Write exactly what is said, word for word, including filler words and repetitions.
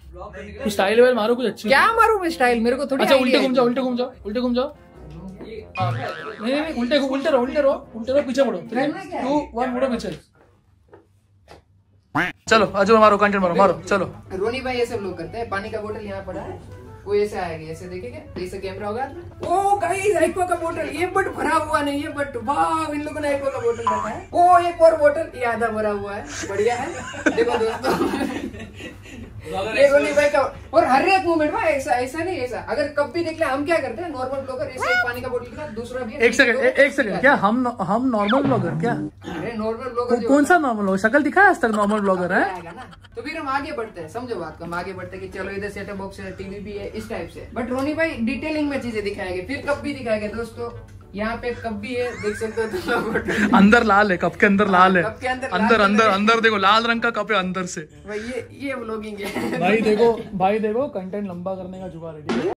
Style well मारो कुछ अच्छी। क्या मारू मैं स्टाइल, मेरे को थोड़ी। अच्छा उल्टे घूम जाओ, उल्टे घूम जाओ, उल्टे घूम जाओ। नहीं नहीं उल्टे उल्टे रहो, उल्टे रहो, उल्टे रहो, पीछे मुड़ो। थ्री टू वन मुड़ो पीछे। चलो अजू मारो, कंटेंट मारो, मारो चलो। रोनी भाई ये सब लोग करते हैं। पानी का बोतल यहाँ पड़ा है, वो ऐसे आएगा, ऐसे देखेंगे, ऐसे कैमरा होगा। ओ गाइस एक्वा का बोतल, ये बट भरा हुआ नहीं है, बट वाह इन लोगों ने एक्वा का बोतल रखा है। ओ एक और बोतल, ये आधा भरा हुआ है, बढ़िया है। देखो दोस्तों ये रोनी भाई का। और हर एक मूवमेंट में ऐसा ऐसा नहीं, ऐसा अगर कब भी देख ले हम क्या करते हैं नॉर्मल ब्लॉगर, ऐसे एक पानी का बोतल के साथ दूसरा भी। एक सेकंड एक सेकंड, क्या हम हम नॉर्मल ब्लॉगर क्या? अरे नॉर्मल ब्लॉगर कौन सा नॉर्मल ब्लॉगर? शक्ल दिखा है आज तक नॉर्मल ब्लॉगर है ना? तो फिर हम आगे बढ़ते हैं, समझो बात को, हम आगे बढ़ते हैं कि चलो इधर सेटअप बॉक्स है, टीवी भी है, इस टाइप से। बट रोनी भाई डिटेलिंग में चीजें दिखाएंगे, फिर कब भी दिखाएंगे दोस्तों। यहाँ पे कप भी है, देख सकते हो। अंदर लाल है, कप के अंदर लाल है, कप के अंदर अंदर अंदर अंदर देखो लाल रंग का कप है अंदर से। भाई ये ये व्लॉगिंग है भाई देखो भाई देखो कंटेंट लंबा करने का जुगाड़ है।